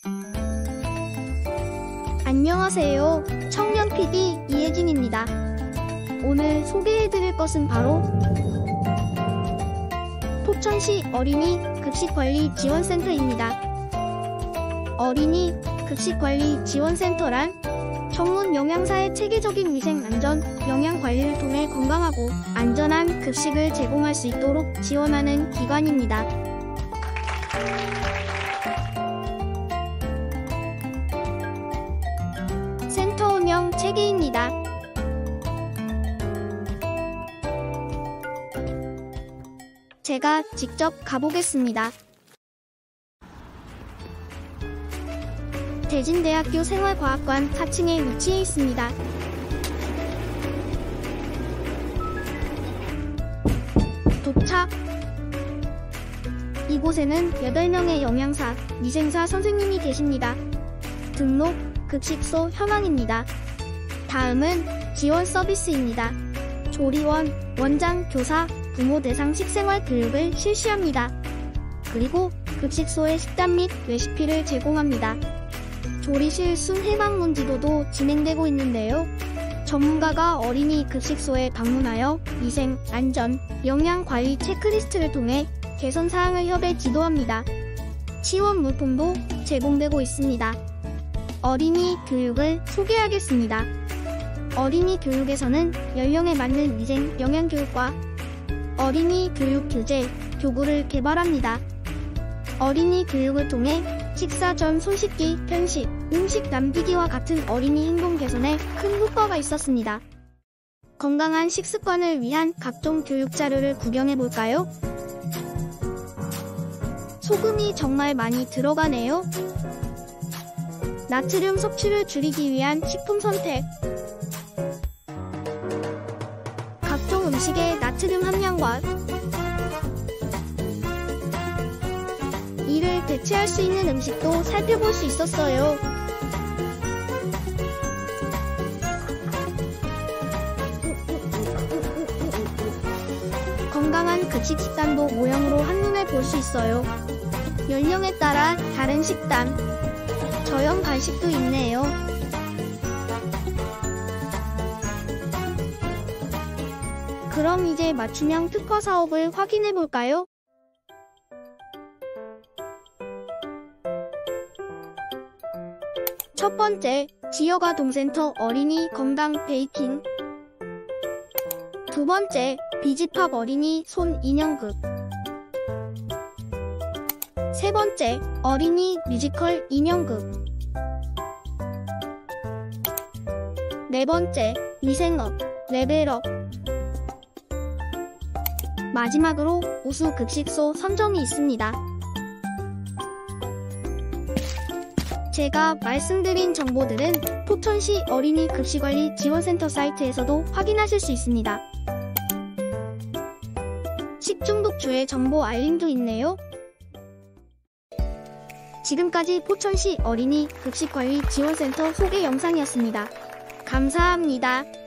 안녕하세요. 청년 PD 이혜진입니다. 오늘 소개해드릴 것은 바로 포천시 어린이 급식관리지원센터입니다. 어린이 급식관리지원센터란 전문 영양사의 체계적인 위생 안전 영양 관리를 통해 건강하고 안전한 급식을 제공할 수 있도록 지원하는 기관입니다. 센터 운영 체계입니다. 제가 직접 가보겠습니다. 대진대학교 생활과학관 4층에 위치해 있습니다. 도착! 이곳에는 8명의 영양사, 위생사 선생님이 계십니다. 등록, 급식소 현황입니다. 다음은 지원 서비스입니다. 조리원, 원장, 교사, 부모 대상 식생활 교육을 실시합니다. 그리고 급식소의 식단 및 레시피를 제공합니다. 조리실 순해방문 지도도 진행되고 있는데요. 전문가가 어린이 급식소에 방문하여 위생, 안전, 영양 관리 체크리스트를 통해 개선 사항을 협의 지도합니다. 치원 물품도 제공되고 있습니다. 어린이 교육을 소개하겠습니다. 어린이 교육에서는 연령에 맞는 위생, 영양 교육과 어린이 교육 교재, 교구를 개발합니다. 어린이 교육을 통해 식사 전 손 씻기, 편식, 음식 남기기와 같은 어린이 행동 개선에 큰 효과가 있었습니다. 건강한 식습관을 위한 각종 교육 자료를 구경해 볼까요? 소금이 정말 많이 들어가네요. 나트륨 섭취를 줄이기 위한 식품 선택. 각종 음식의 나트륨 함량과 이를 대체할 수 있는 음식도 살펴볼 수 있었어요. 건강한 급식 식단도 모형으로 한눈에 볼 수 있어요. 연령에 따라 다른 식단, 저염 간식도 있네요. 그럼 이제 맞춤형 특화 사업을 확인해 볼까요? 첫 번째, 지역아동센터 어린이 건강 베이킹. 두 번째, 비집합 어린이 손 인형극. 세 번째, 어린이 뮤지컬 인형극. 네 번째, 위생업, 레벨업. 마지막으로 우수 급식소 선정이 있습니다. 제가 말씀드린 정보들은 포천시 어린이 급식관리 지원센터 사이트에서도 확인하실 수 있습니다. 식중독 주의 정보 알림도 있네요. 지금까지 포천시 어린이 급식관리 지원센터 소개 영상이었습니다. 감사합니다.